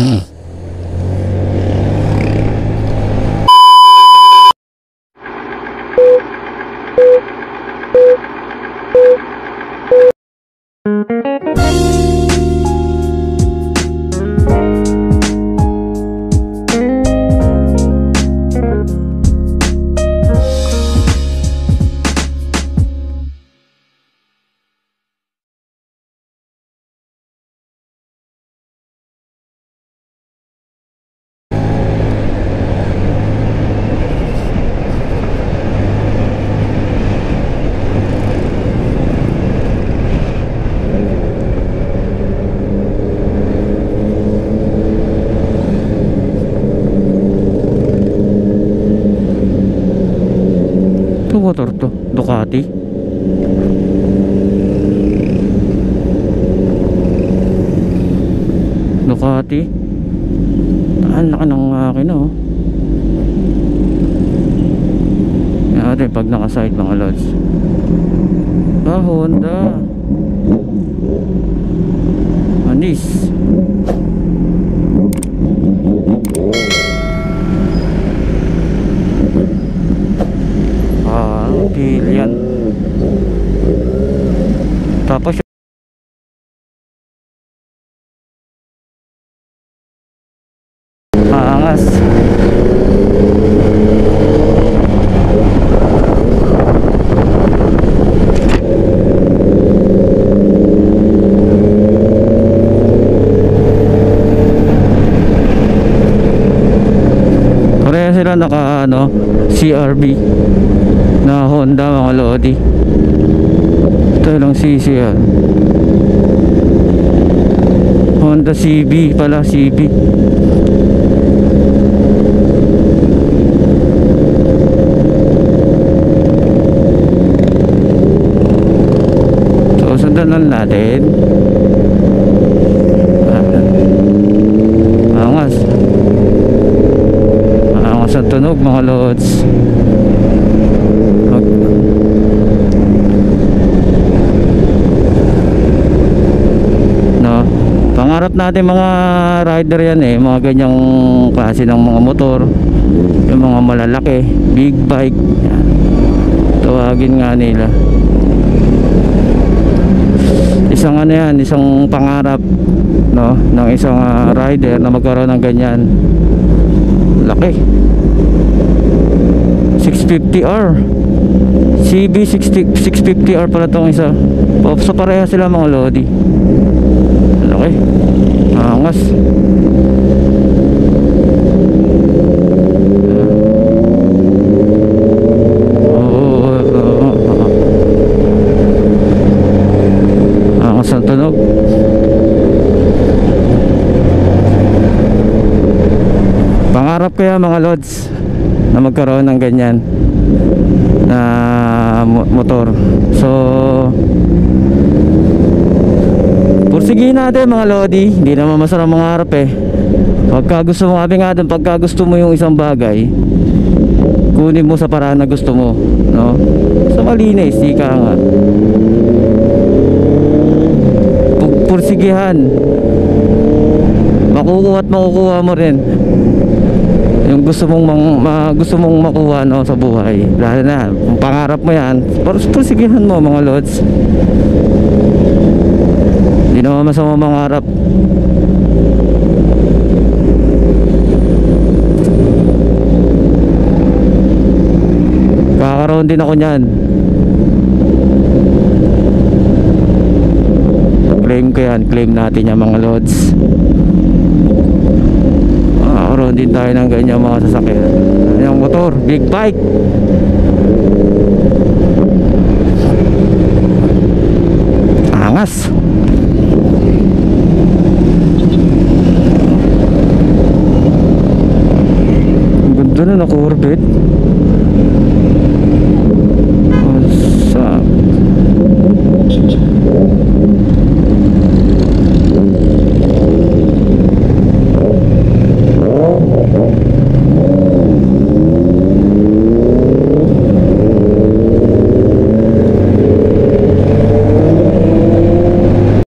Motor to Ducati. Ang laki ng makina, oh. Yan natin pag nakaside mga lods. Honda Anis. Yan. Tapos angas. Pareha sila naka CRB na Honda mga lodi. Ito lang CC yan. Honda CB pala, CB. So sundan lang natin. Angas. Angas ang tunog mga lods. Pangarap natin mga rider yan mga ganyang klase ng mga motor, yung mga malalaki, big bike yan. Tawagin nga nila. Isang yan, isang pangarap ng isang rider na magkaroon ng ganyan. Laki 650R CB 650R pala tong isa. So pareha sila mga lodi. Okay, angas. Angas ang tunog. Pangarap ko yan mga lods na magkaroon ng ganyan na motor. So pursigihin natin mga lodi. Hindi naman masarap mangarap Pagka gusto mo, sabi nga dun, pagka gusto mo yung isang bagay, kunin mo sa paraan na gusto mo, sa malinis, ika nga. Pursigihan. Makukuha at makukuha mo rin yung gusto mong makuha sa buhay. Lalo na kung pangarap mo yan, pursigihan mo mga lods. Hindi naman masama mangarap. Kakaroon din ako nyan. Claim ko yan. Claim natin yan mga lods. Kakaroon din tayo ng ganyan mga sasakyan. Yung motor, big bike. Angas.